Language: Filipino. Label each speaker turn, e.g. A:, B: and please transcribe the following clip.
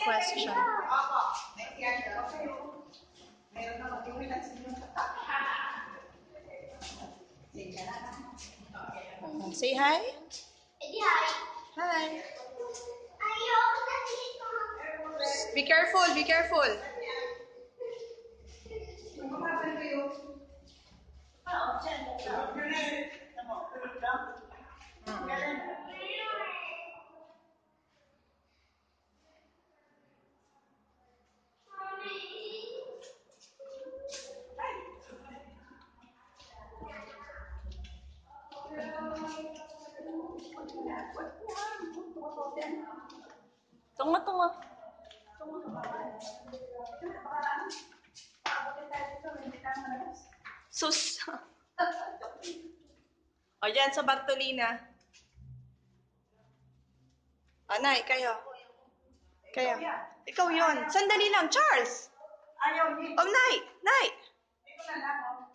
A: question. Say hi. Hi. Be careful, be careful. Tungo. Sus. O, dyan sa Bartolina. Nay, kayo. Ikaw yun. Sandali lang, Charles. Nay.